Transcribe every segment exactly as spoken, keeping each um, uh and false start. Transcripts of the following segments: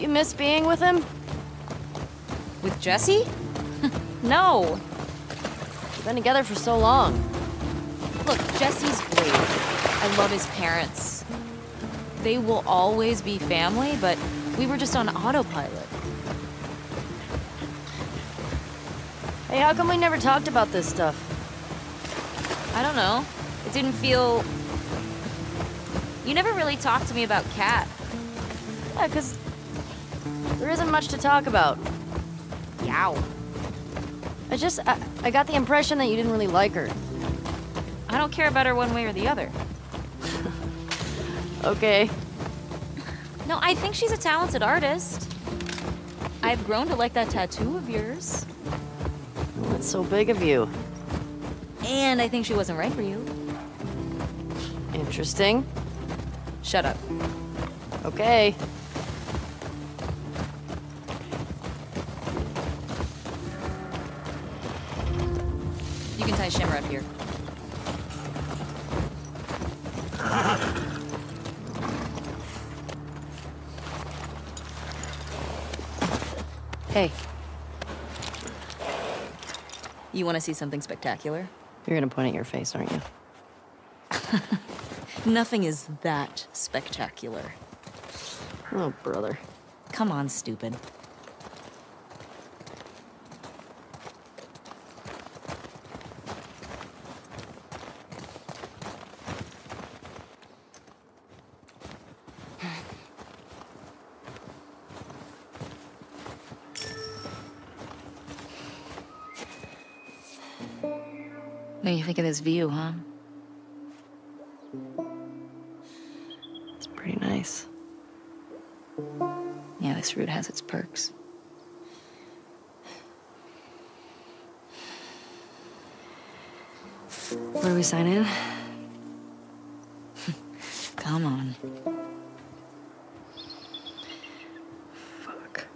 you miss being with him? With Jesse? No. We've been together for so long. Look, Jesse's great. I love his parents. They will always be family, but we were just on autopilot. Hey, how come we never talked about this stuff? I don't know. It didn't feel... You never really talked to me about Kat. Yeah, 'cause there isn't much to talk about. Yow. I just, I, I got the impression that you didn't really like her. I don't care about her one way or the other. Okay. No, I think she's a talented artist. I've grown to like that tattoo of yours. That's so big of you. And I think she wasn't right for you. Interesting. Shut up. Okay. You can tie Shimmer up here. Hey. You want to see something spectacular? You're gonna point at your face, aren't you? Nothing is that spectacular. Oh, brother. Come on, stupid. What do you think of this view, huh? It's pretty nice. Yeah, this route has its perks. Where do we sign in? Come on. Fuck.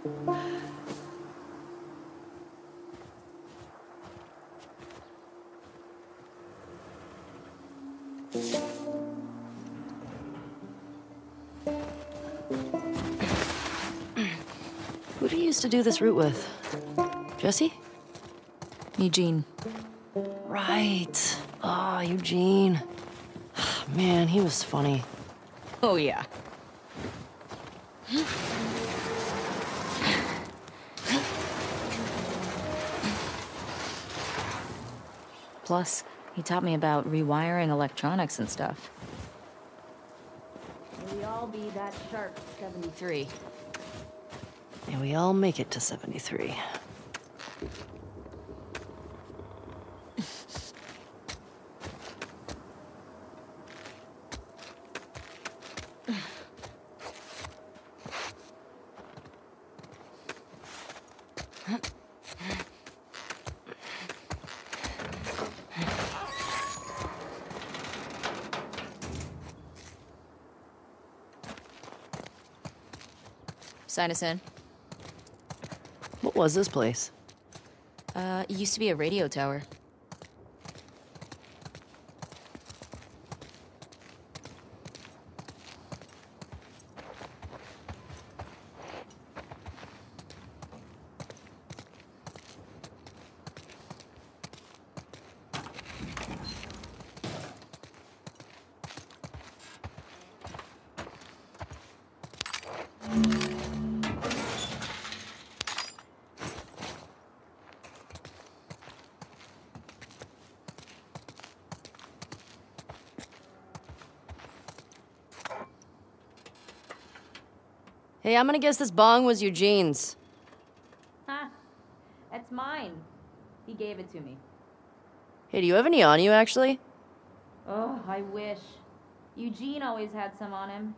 Who do you used to do this route with? Jesse? Eugene. Right. Ah, Eugene. Man, he was funny. Oh, yeah. Plus, he taught me about rewiring electronics and stuff. May we all be that sharp seventy-three. And we all make it to seventy-three. Sign us in. What was this place? Uh, it used to be a radio tower. Hey, I'm gonna guess this bong was Eugene's. Huh. That's mine. He gave it to me. Hey, do you have any on you, actually? Oh, I wish. Eugene always had some on him.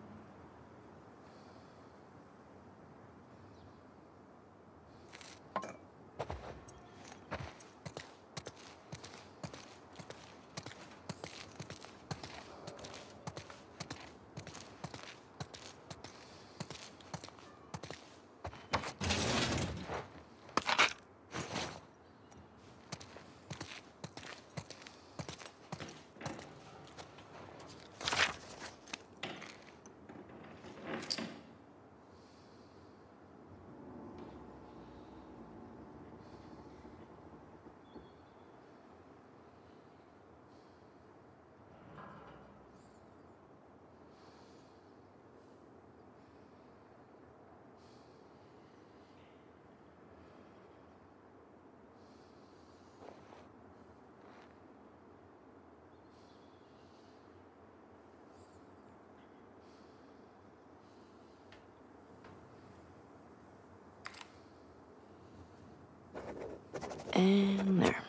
And there.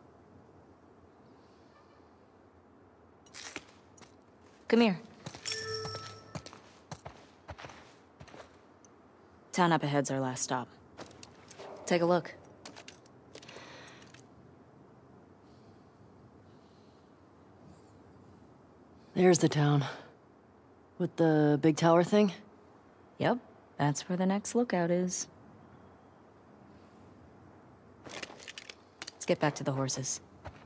Come here. Town up ahead's our last stop. Take a look. There's the town. With the big tower thing? Yep, that's where the next lookout is. Let's get back to the horses.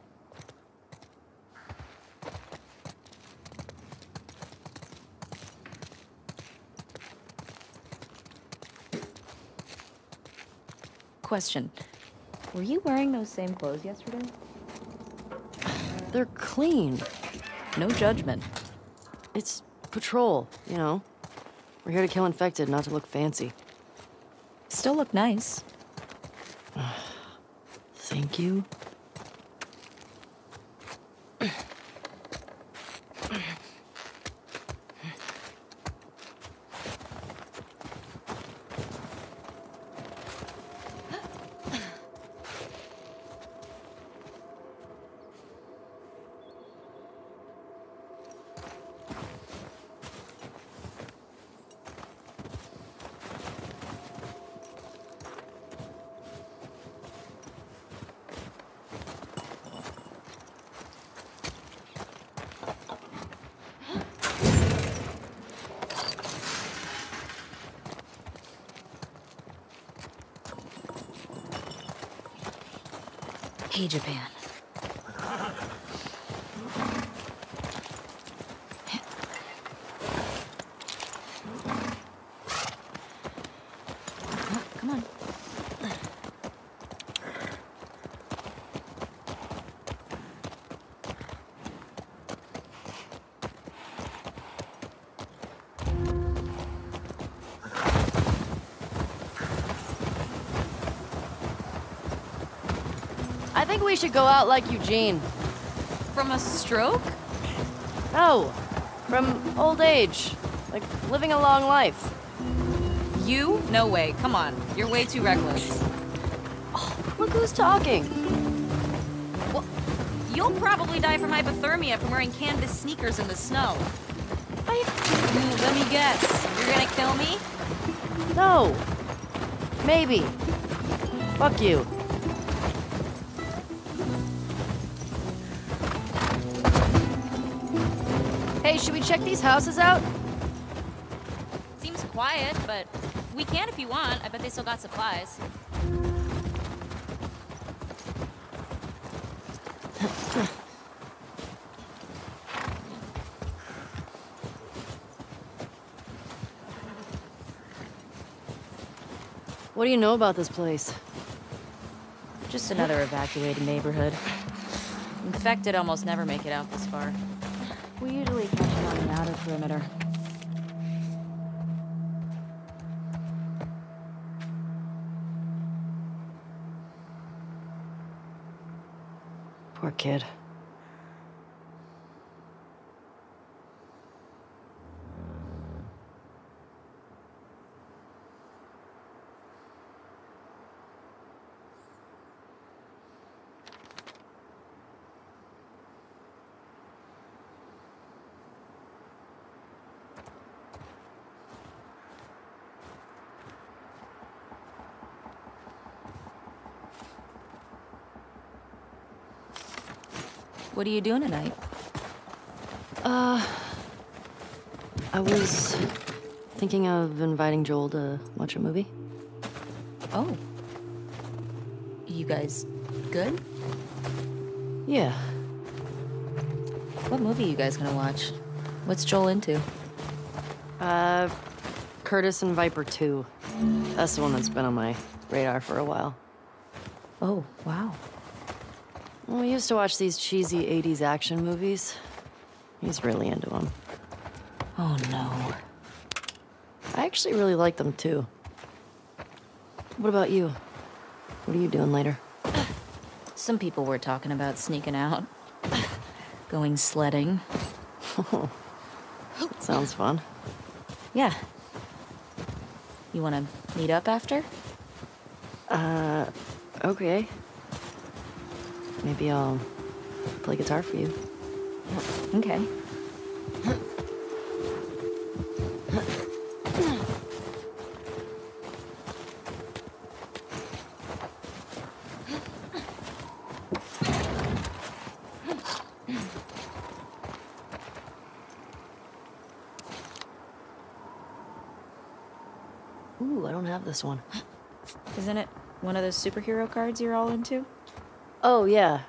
Question. Were you wearing those same clothes yesterday? They're clean. No judgment. It's patrol, you know? We're here to kill infected, not to look fancy. Still look nice. Thank you. Hey, Japan. Oh, come on. I think we should go out like Eugene. From a stroke? No, from old age. Like, living a long life. You? No way. Come on. You're way too reckless. Oh, look who's talking. Well, you'll probably die from hypothermia from wearing canvas sneakers in the snow. I... Ooh, let me guess. You're gonna kill me? No. Maybe. Fuck you. Hey, should we check these houses out? Seems quiet, but we can if you want. I bet they still got supplies. What do you know about this place? Just another evacuated neighborhood. Infected almost never make it out this far. We usually catch them on the outer perimeter. Poor kid. What are you doing tonight? Uh... I was thinking of inviting Joel to watch a movie. Oh. You guys good? Yeah. What movie are you guys gonna watch? What's Joel into? Uh... Curtis and Viper two. That's the one that's been on my radar for a while. Oh, wow. We used to watch these cheesy eighties action movies. He's really into them. Oh, no. I actually really like them, too. What about you? What are you doing later? Some people were talking about sneaking out. Going sledding. Sounds fun. Yeah. You wanna meet up after? Uh, okay. Maybe I'll play guitar for you. Okay. Ooh, I don't have this one. Isn't it one of those superhero cards you're all into? Oh, yeah.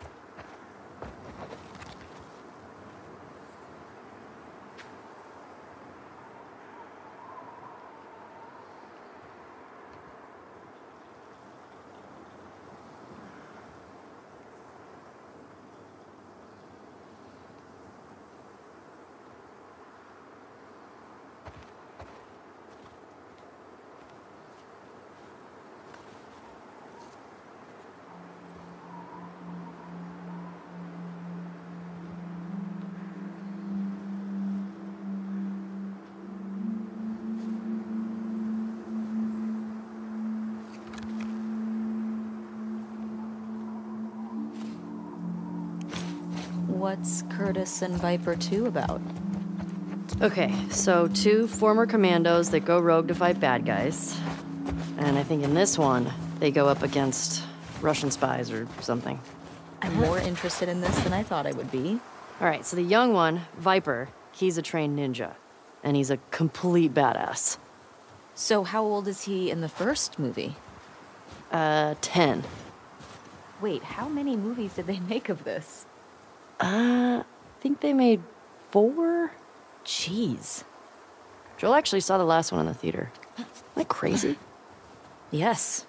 What's Curtis and Viper two about? Okay, so two former commandos that go rogue to fight bad guys. And I think in this one, they go up against Russian spies or something. I'm more interested in this than I thought I would be. All right, so the young one, Viper, he's a trained ninja. And he's a complete badass. So how old is he in the first movie? Uh, ten. Wait, how many movies did they make of this? Uh, I think they made four? Jeez. Joel actually saw the last one in the theater. Isn't that crazy? Yes.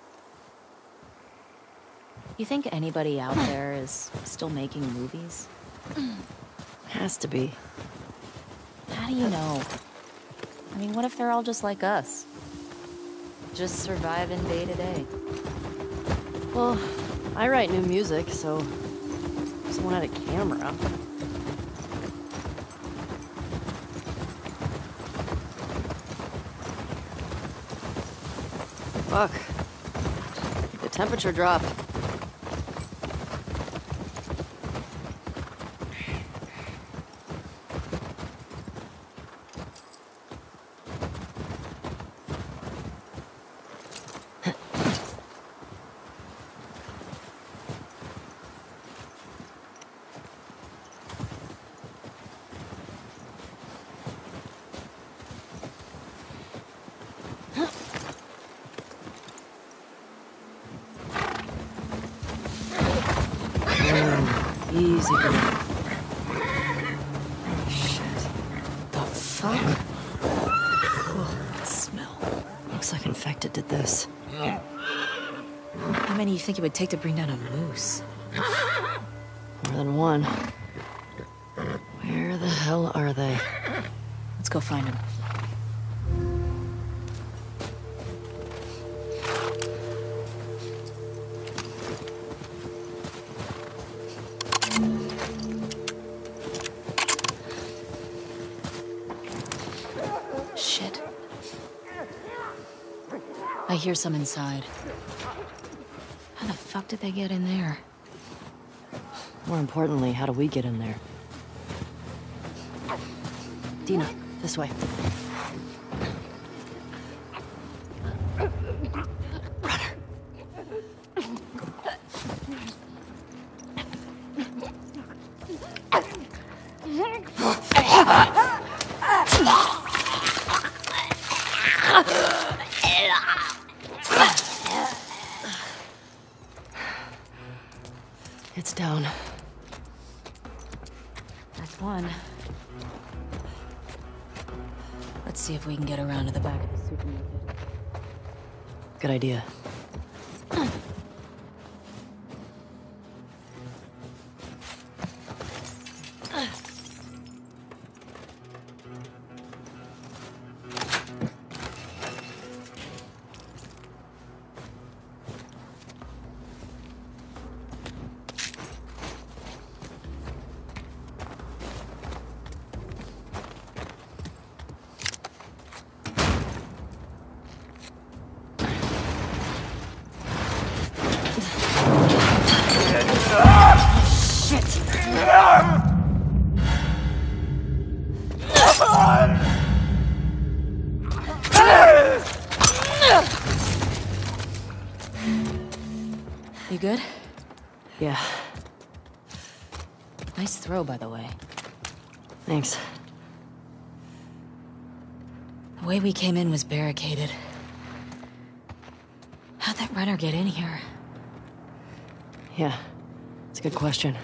You think anybody out there is still making movies? Has to be. How do you know? I mean, what if they're all just like us? Just surviving day to day. Well, I write new music, so if someone had a camera. Fuck. The temperature dropped. Easy, girl. Shit. The fuck? Oh, that smell. Looks like infected did this. How many do you think it would take to bring down a moose? More than one. Where the hell are they? Let's go find them. Shit. I hear some inside. How the fuck did they get in there? More importantly, how do we get in there? Dina, this way. Runner. It's down. That's one. Let's see if we can get around to the back of the supermarket. Good idea. good? Yeah, Nice throw, by the way. thanks. The way we came in was barricaded. How'd that runner get in here? Yeah, it's a good question.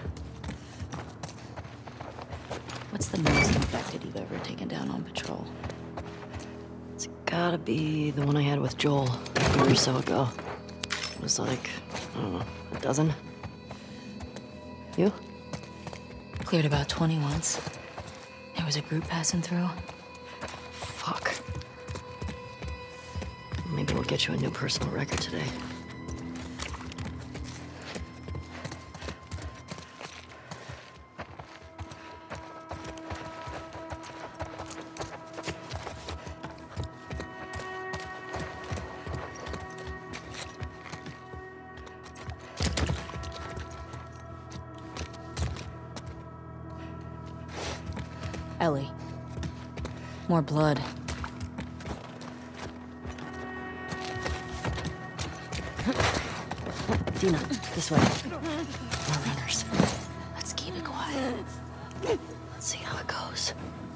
What's the most infected you've ever taken down on patrol? It's gotta be the one I had with Joel a year or so ago. It was like, I don't know, a dozen? You? Cleared about twenty once. There was a group passing through. Fuck. Maybe we'll get you a new personal record today. Ellie. More blood. Dina, this way. More runners. Let's keep it quiet. Let's see how it goes.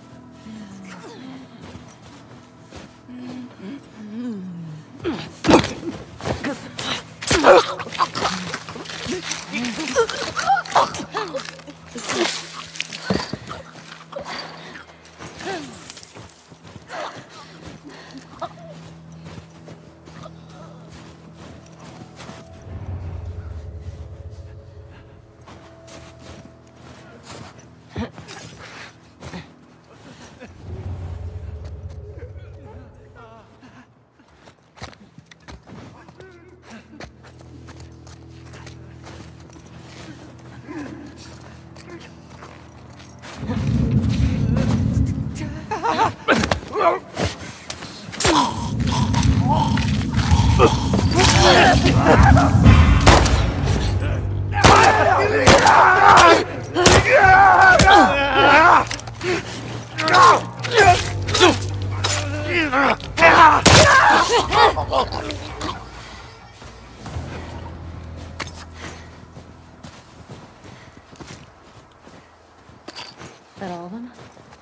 That all of them?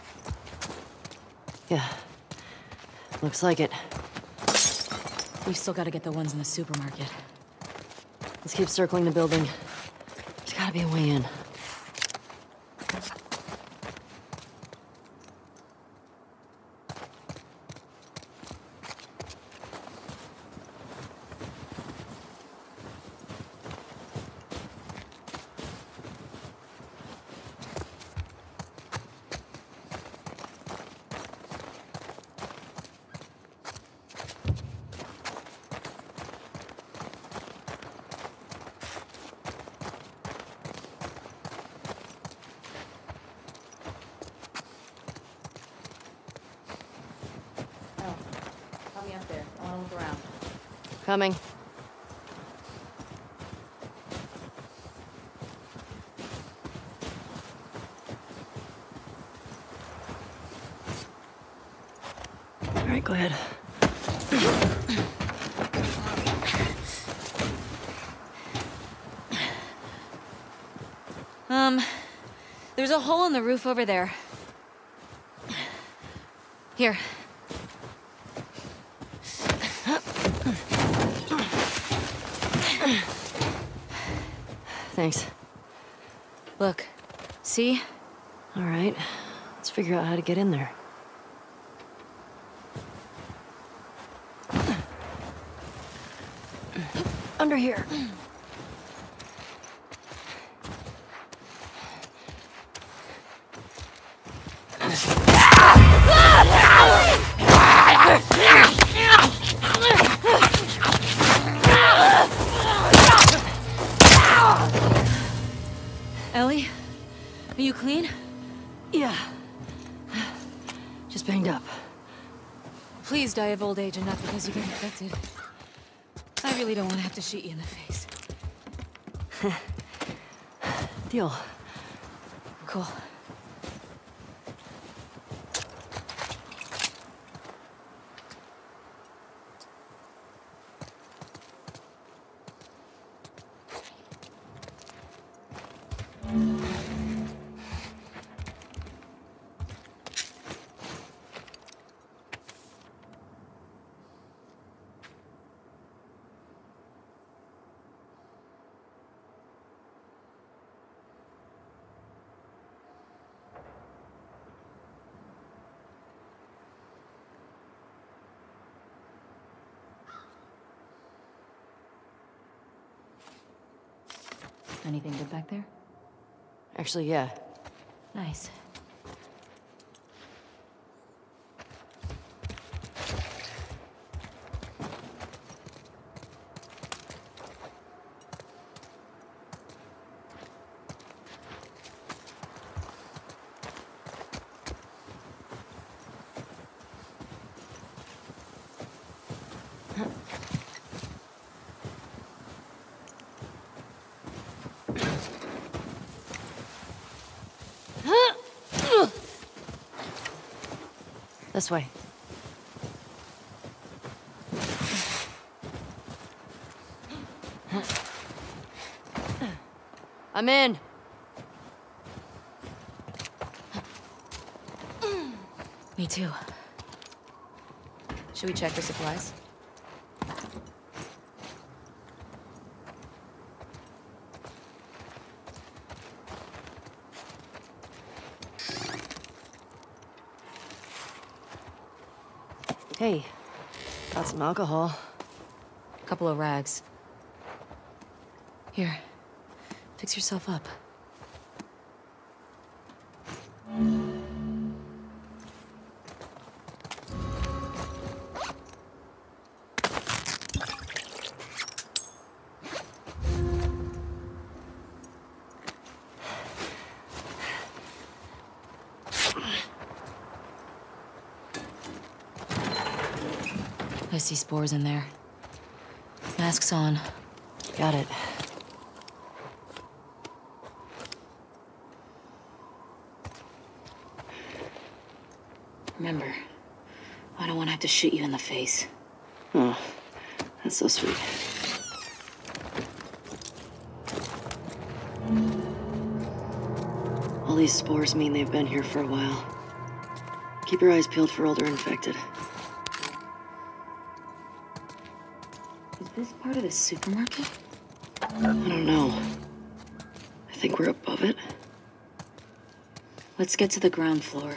Yeah. Looks like it. We still gotta get the ones in the supermarket. Let's keep circling the building. There's gotta be a way in. Coming. All right, go ahead. Um, there's a hole in the roof over there. Here. Thanks. Look, see? All right, let's figure out how to get in there. Under here. Ellie? Are you clean? Yeah. Just banged up. Please die of old age and not because you get infected. I really don't want to have to shoot you in the face. Deal. Cool. Anything good back there? Actually, yeah. Nice. This way. I'm in. Me too. Should we check for supplies? Hey, got some alcohol. Couple of rags. Here, fix yourself up. I see spores in there. Masks on. Got it. Remember, I don't want to have to shoot you in the face. Oh, that's so sweet. All these spores mean they've been here for a while. Keep your eyes peeled for older infected. Is this part of the supermarket? I don't know. I think we're above it. Let's get to the ground floor.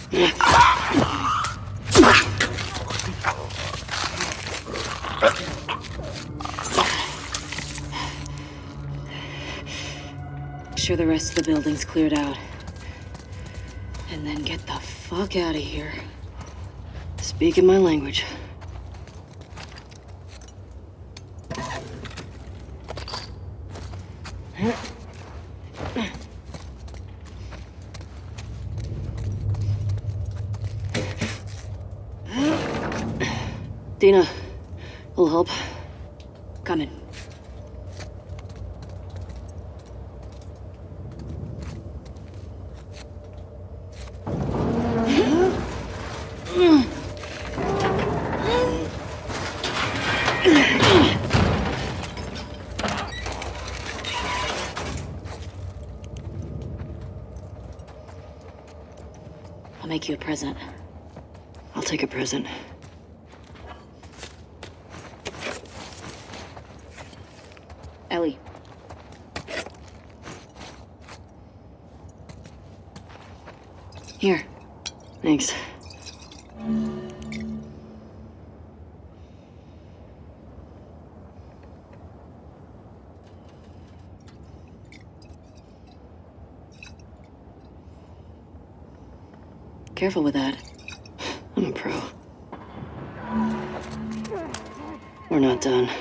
Sure the rest of the building's cleared out. And then get the fuck out of here. Speaking my language. Dina, a little help? Coming. I'll make you a present. I'll take a present. Ellie. Here. Thanks. Careful with that. I'm a pro. We're not done.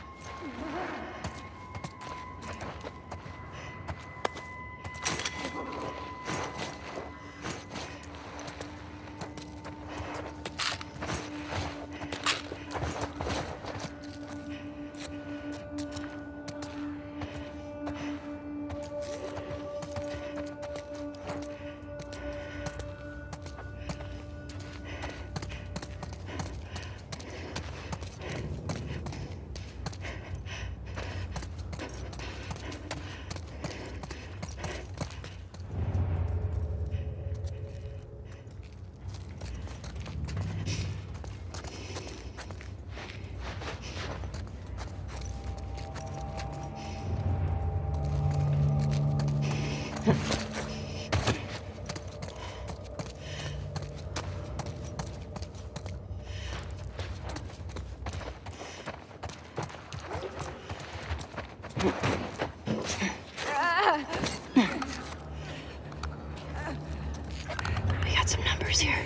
We got some numbers here.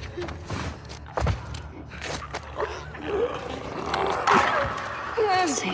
Let's see.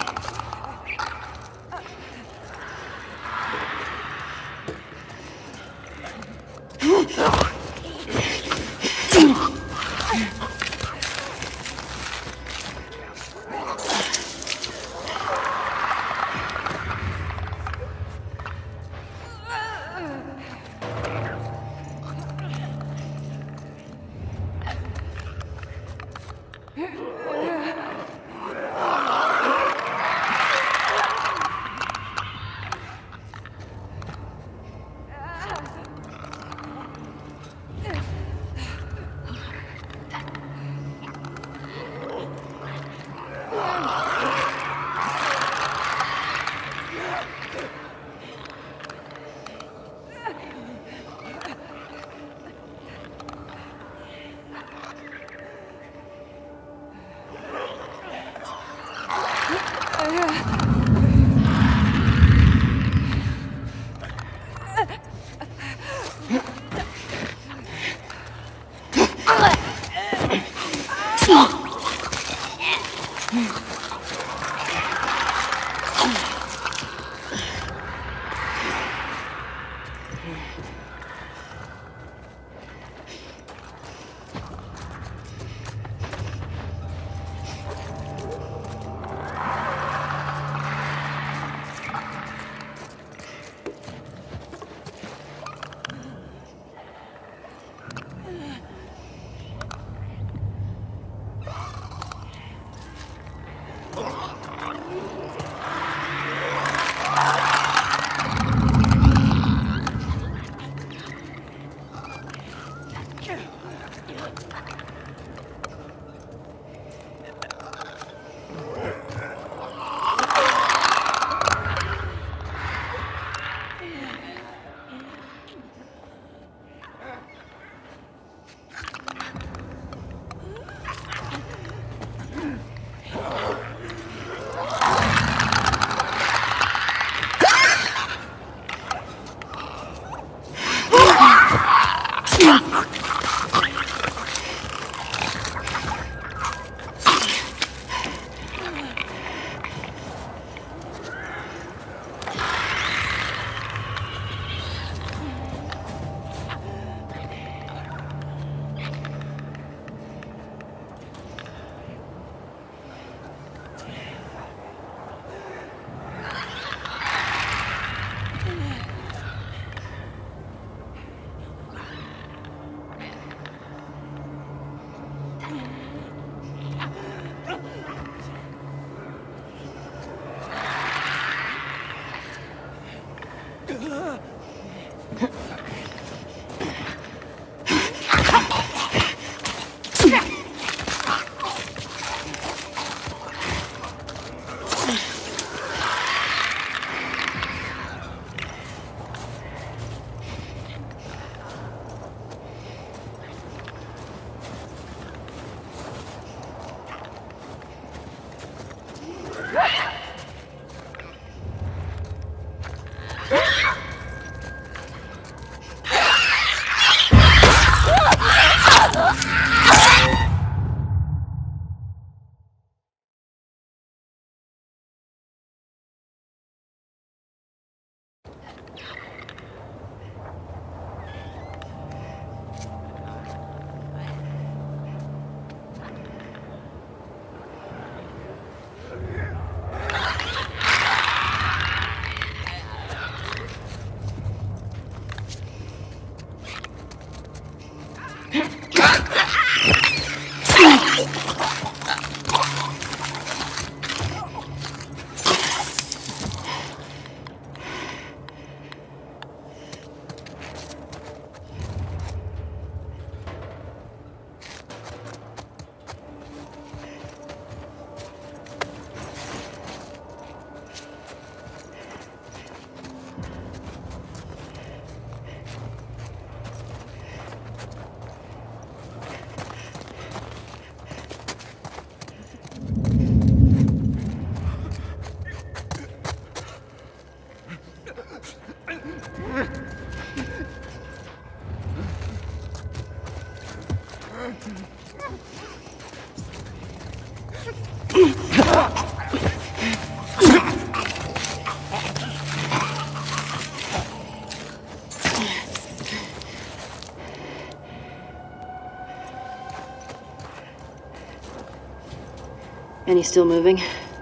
And he's still moving?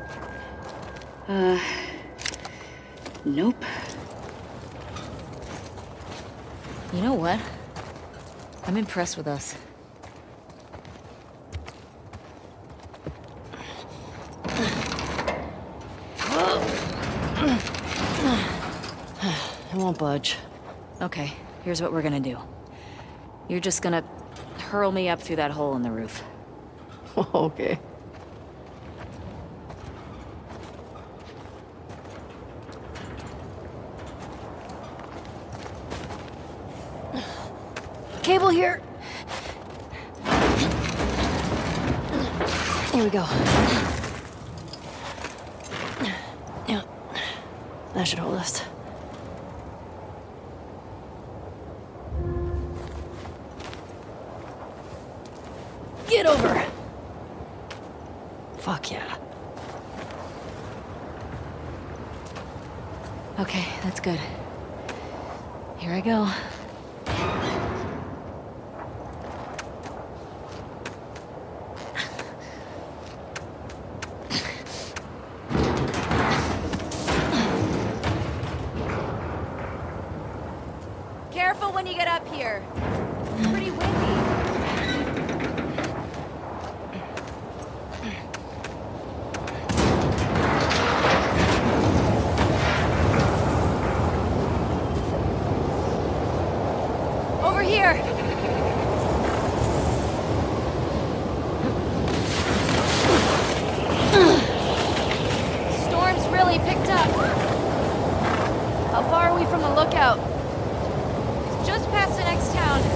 Uh, nope. You know what? I'm impressed with us. I won't budge. Okay, here's what we're gonna do. You're just gonna hurl me up through that hole in the roof. Okay. Cable here. Here we go. Yeah, that should hold us. Get over. Fuck yeah. Okay, that's good. Here I go. Careful when you get up here. It's pretty windy. Over here. Storm's really picked up. How far are we from the lookout? Just past the next town.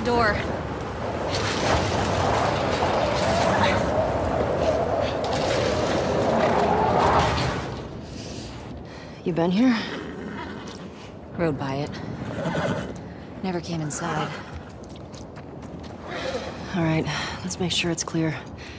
door. You been here? Rode by it. Never came inside. All right, let's make sure it's clear.